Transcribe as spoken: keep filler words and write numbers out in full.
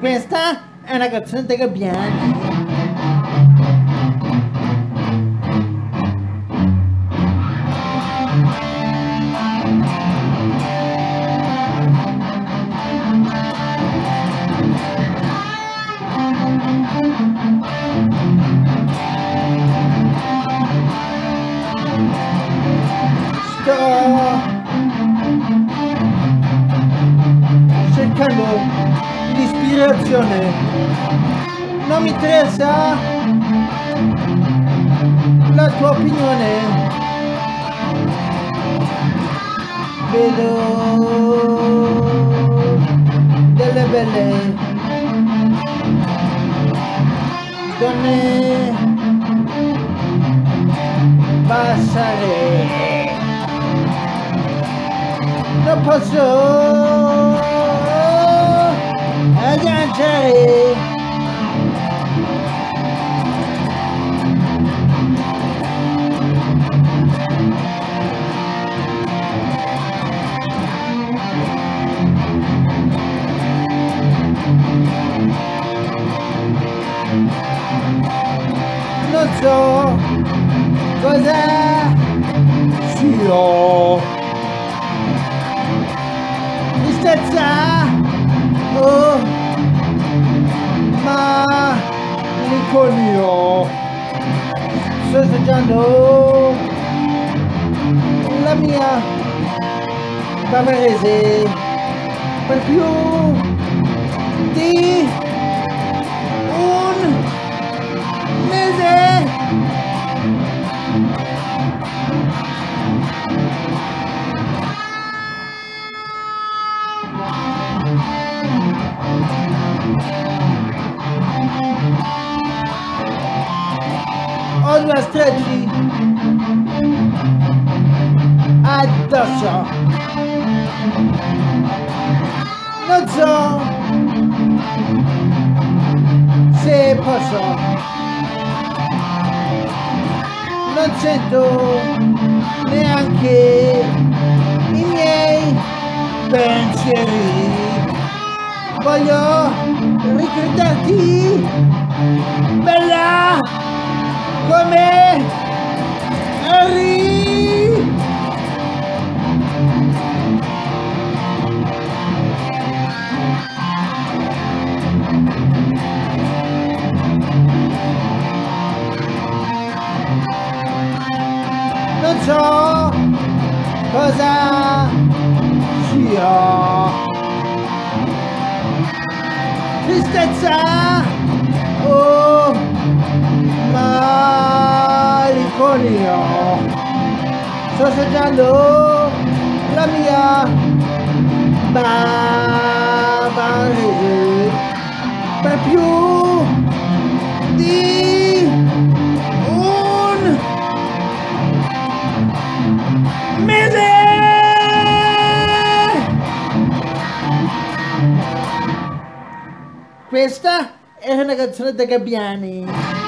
Questa è una canzone dei Gabbiani. Sto cercando l'ispirazione, non mi interessa la tua opinione, vedo delle belle donne passare. Non posso agganciare. Non so cosa sia. Tristezza, oh, malinconia. Sto assaggiando la mia bavarese per più di un mese. Ho due streggi addosso. Non so se posso. Non sento neanche i miei pensieri. Voglio ricordarti, bella come eri. Non so cosa sia. Tristezza, oh, malinconia. Sto assaggiando la mia bavarese per più di un mese. Questa è una canzone dei Gabbiani.